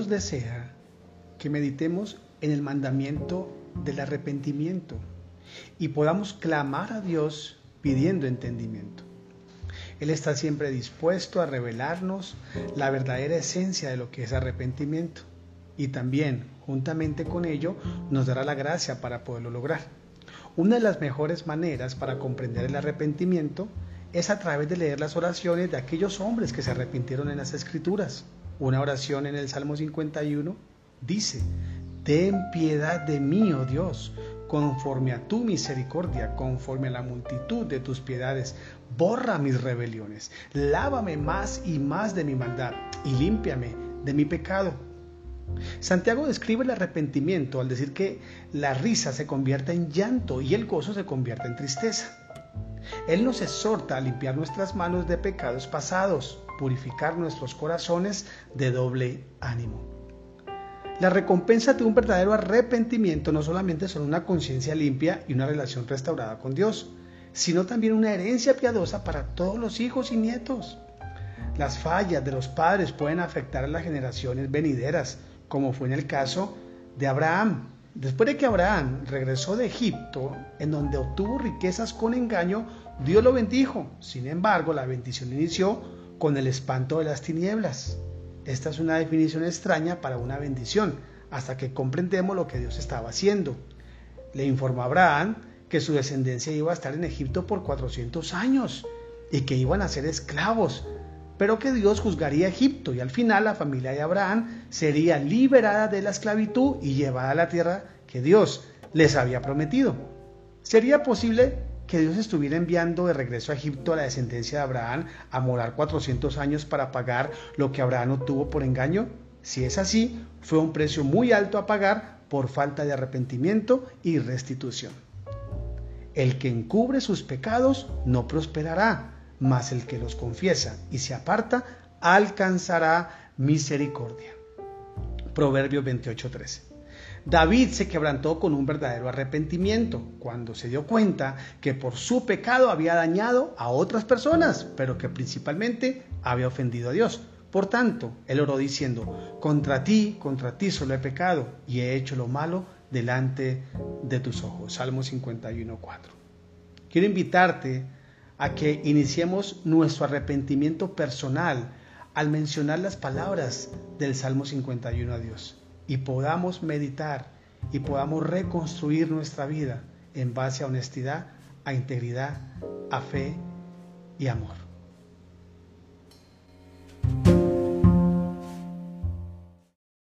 Dios desea que meditemos en el mandamiento del arrepentimiento y podamos clamar a Dios pidiendo entendimiento. Él está siempre dispuesto a revelarnos la verdadera esencia de lo que es arrepentimiento y también, juntamente con ello, nos dará la gracia para poderlo lograr. Una de las mejores maneras para comprender el arrepentimiento es a través de leer las oraciones de aquellos hombres que se arrepintieron en las Escrituras. Una oración en el Salmo 51 dice: ten piedad de mí, oh Dios, conforme a tu misericordia, conforme a la multitud de tus piedades, borra mis rebeliones, lávame más y más de mi maldad y límpiame de mi pecado. Santiago describe el arrepentimiento al decir que la risa se convierte en llanto y el gozo se convierte en tristeza. Él nos exhorta a limpiar nuestras manos de pecados pasados, purificar nuestros corazones de doble ánimo. La recompensa de un verdadero arrepentimiento no solamente son una conciencia limpia y una relación restaurada con Dios, sino también una herencia piadosa para todos los hijos y nietos. Las fallas de los padres pueden afectar a las generaciones venideras, como fue en el caso de Abraham. Después de que Abraham regresó de Egipto, en donde obtuvo riquezas con engaño, Dios lo bendijo. Sin embargo, la bendición inició con el espanto de las tinieblas. Esta es una definición extraña para una bendición, hasta que comprendemos lo que Dios estaba haciendo. Le informó a Abraham que su descendencia iba a estar en Egipto por 400 años y que iban a ser esclavos, pero que Dios juzgaría a Egipto y al final la familia de Abraham sería liberada de la esclavitud y llevada a la tierra que Dios les había prometido. ¿Sería posible que Dios estuviera enviando de regreso a Egipto a la descendencia de Abraham a morar 400 años para pagar lo que Abraham obtuvo por engaño? Si es así, fue un precio muy alto a pagar por falta de arrepentimiento y restitución. El que encubre sus pecados no prosperará, mas el que los confiesa y se aparta alcanzará misericordia. Proverbios 28:13. David se quebrantó con un verdadero arrepentimiento cuando se dio cuenta que por su pecado había dañado a otras personas, pero que principalmente había ofendido a Dios. Por tanto, él oró diciendo: contra ti solo he pecado y he hecho lo malo delante de tus ojos. Salmo 51:4. Quiero invitarte a que iniciemos nuestro arrepentimiento personal al mencionar las palabras del Salmo 51 a Dios y podamos meditar y podamos reconstruir nuestra vida en base a honestidad, a integridad, a fe y amor.